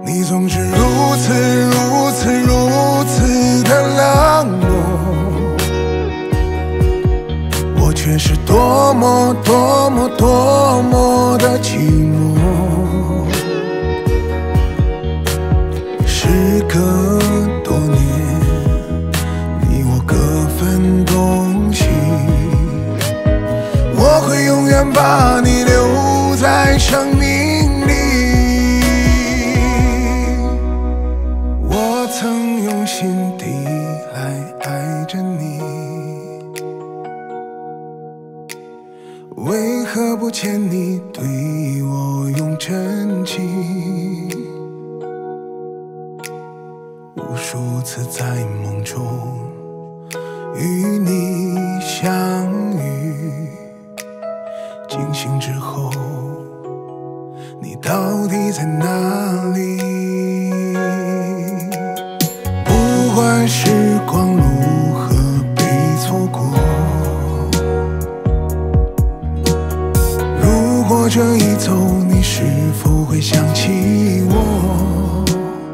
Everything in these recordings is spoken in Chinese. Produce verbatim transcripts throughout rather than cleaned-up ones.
你总是如此如此如此的冷漠，我却是多么多么多么的寂寞。时隔多年，你我各分东西，我会永远把你留在生命里。我曾用心底来爱着你，为何不见你对我用真情？无数次在梦中与你相遇，惊醒之后，你到底在哪里？不管时光如何被错过，如果这一走，你是否会想起我？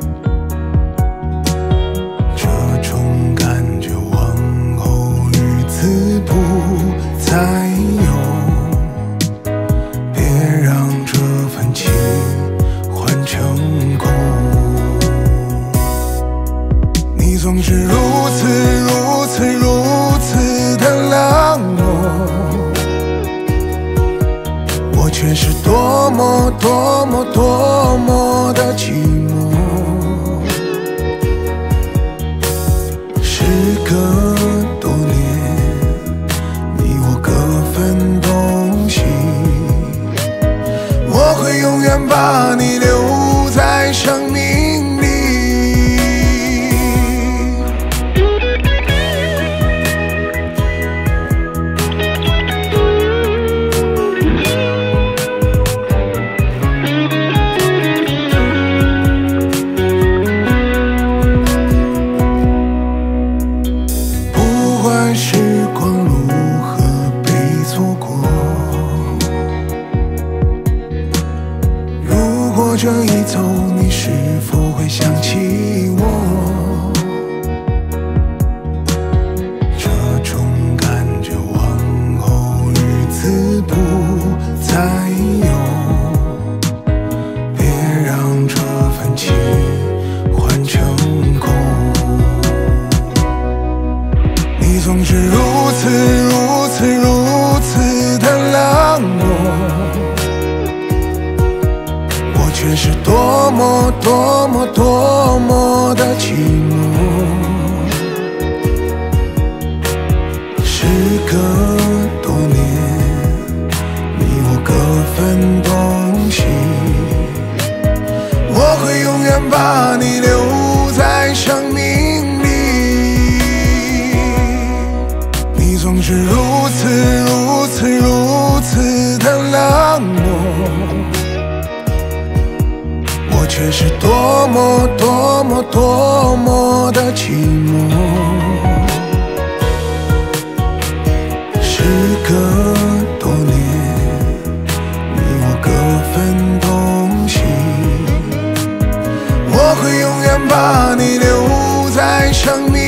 这种感觉往后日子不再有，别让这份情换成空。你总是如此如此如此的冷漠，我却是多么多么多么的寂寞。时隔多年，你我各分东西，我会永远把你留在生命里。不管时光如何被错过，如果这一走，你是否会想起我？这种感觉往后日子不再有，别让这份情换成空。你总是如此如此如此的冷漠，我却是多么多么多么的寂寞。时隔多年，你我各分东西，我会永远把你留在生命里。你总是如此如此如此的冷漠，我却是多么多么多么的寂寞。时隔多年，你我各分东西，我会永远把你留在生命里。